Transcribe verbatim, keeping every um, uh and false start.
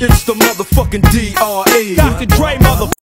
It's the motherfucking D R E. Doctor Dre, mother.